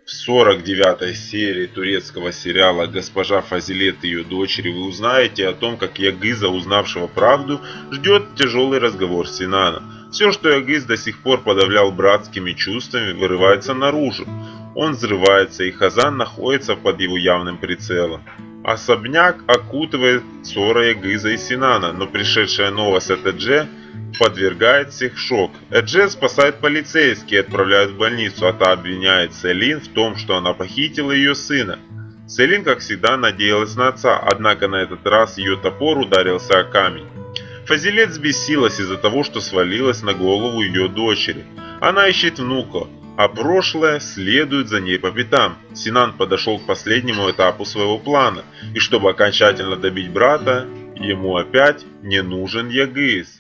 В 49-й серии турецкого сериала «Госпожа Фазилет и ее дочери» вы узнаете о том, как Ягыза, узнавшего правду, ждет тяжелый разговор с Синана. Все, что Ягыз до сих пор подавлял братскими чувствами, вырывается наружу. Он взрывается, и Хазан находится под его явным прицелом. Особняк окутывает ссора Ягыза и Синана, но пришедшая новость от Эдже подвергает всех в шок. Эдже спасает полицейские и отправляют в больницу, а та обвиняет Селин в том, что она похитила ее сына. Селин, как всегда, надеялась на отца, однако на этот раз ее топор ударился о камень. Фазилет взбесилась из-за того, что свалилась на голову ее дочери. Она ищет внука, а прошлое следует за ней по пятам. Синан подошел к последнему этапу своего плана, и чтобы окончательно добить брата, ему опять не нужен Ягыз.